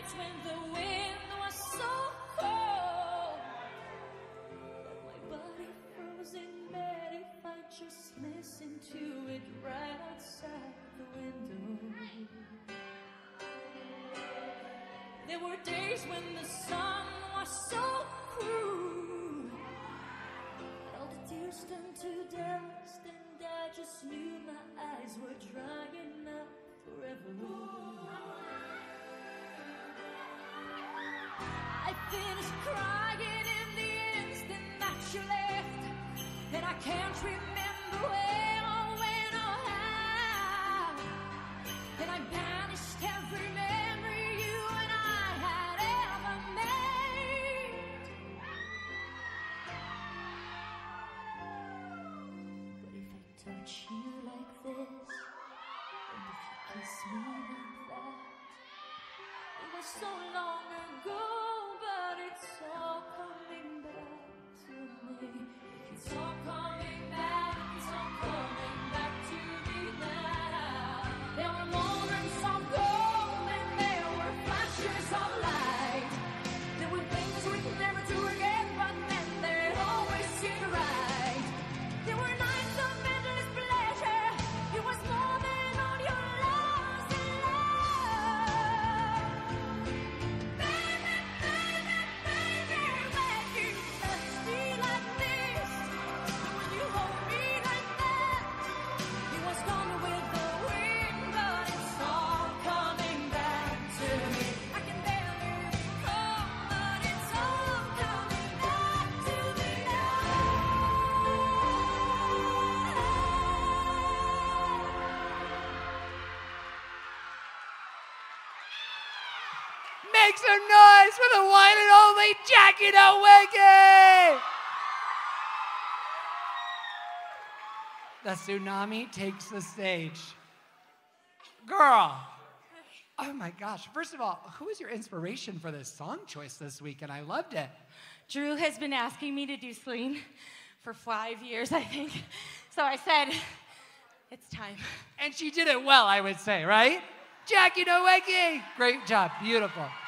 nights when the wind was so cold that my body froze in bed if I just listened to it right outside the window. There were days when the sun was so cruel, all the tears turned to dust, and I just knew my eyes were drying up forever. I finished crying in the instant that you left, and I can't remember where or when or how, and I banished every memory you and I had ever made. But if I touch you like this, and if you kiss me like that, it was so long ago, but it's all coming back to me. It's all coming back, it's all coming back to me now. There were moments of gold and there were flashes of light. There were things we could never do again, but then they always seemed right. There were nights of endless pleasure. It was more than all your loves and love. Baby, baby, baby, when you touch me like this, and when you hold me like that, it was gone with the wind, but it's all coming back to me. I can barely recall, but it's all coming back to me now. Make some noise for the one and only Jackie Nowicki! The tsunami takes the stage. Girl, oh my gosh. First of all, who was your inspiration for this song choice this week? And I loved it. Drew has been asking me to do Celine for 5 years, I think. So I said, it's time. And she did it well, I would say, right? Jackie Nowicki, great job, beautiful.